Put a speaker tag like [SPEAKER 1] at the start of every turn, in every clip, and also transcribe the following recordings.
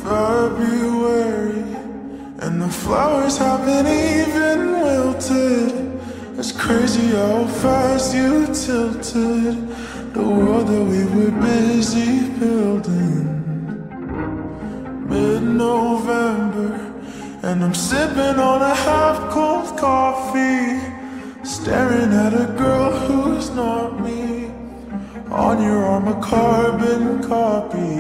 [SPEAKER 1] February, and the flowers haven't even wilted. It's crazy how fast you tilted the world that we were busy building. Mid-November, and I'm sipping on a half-cold coffee, staring at a girl who's not me. On your arm a carbon copy.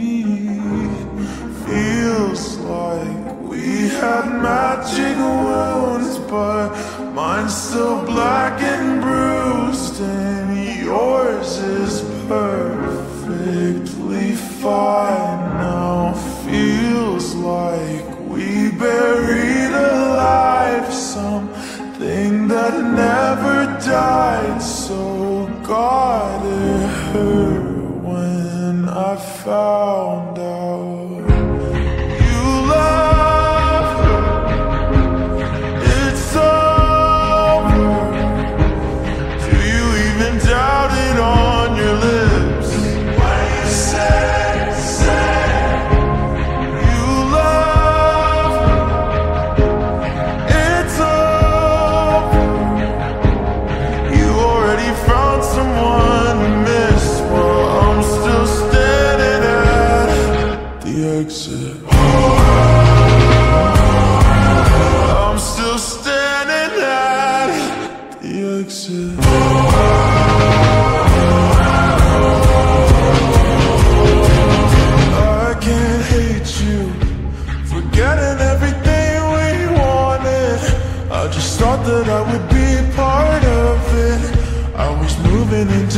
[SPEAKER 1] Feels like we had magic wounds, but mine's still black and bruised, and yours is perfectly fine now. Feels like we buried alive something that never died. So God, it hurt when I found out you love her. It's over. Do you even doubt it on your lips when you say you love her? It's over. You already found someone to miss, while I'm still standing at the exit. I'm still standing at the exit. I can't hate you, forgetting everything we wanted. I just thought that I would be part of it. I was moving into